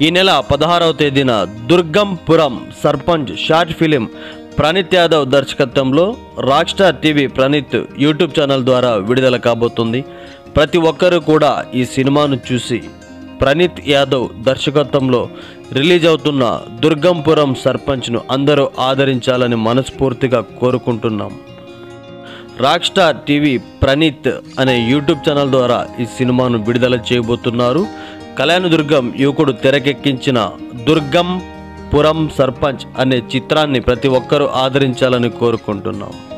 ఈ నెల 16వ తేదీన దుర్గంపురం సర్పంచ్ షార్ట్ ఫిలిం ప్రణీత్ యాదవ్ దర్శకత్వంలో rock star TV Praneeth YouTube channel ద్వారా విడుదల కాబోతుంది. ప్రతి ఒక్కరూ కూడా ఈ సినిమాను చూసి ప్రణీత్ యాదవ్ దర్శకత్వంలో రిలీజ్ అవుతున్న దుర్గంపురం సర్పంచ్ను అందరూ ఆదరించాలని మనస్ఫూర్తిగా కోరుకుంటున్నాం. రాక్ స్టార్ టీవీ ప్రణీత్ అనే యూట్యూబ్ ఛానల్ ద్వారా ఈ సినిమాను విడుదల చేయబోతున్నారు. కళ్యాణదుర్గం యువకుడు తెరకెక్కించిన దుర్గంపురం సర్పంచ్ అనే చిత్రాన్ని ప్రతి ఒక్కరూ ఆదరించాలని కోరుకుంటున్నాం.